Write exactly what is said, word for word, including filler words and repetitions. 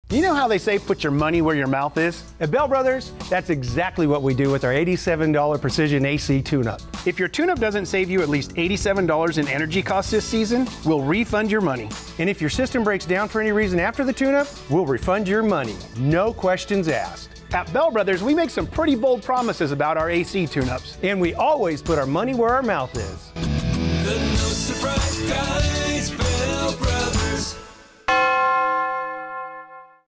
You know how they say put your money where your mouth is? At Bell Brothers, that's exactly what we do with our eighty-seven dollar Precision A C tune-up. If your tune-up doesn't save you at least eighty-seven dollars in energy costs this season, we'll refund your money. And if your system breaks down for any reason after the tune-up, we'll refund your money. No questions asked. At Bell Brothers, we make some pretty bold promises about our A C tune-ups. And we always put our money where our mouth is. The No Surprise Guys.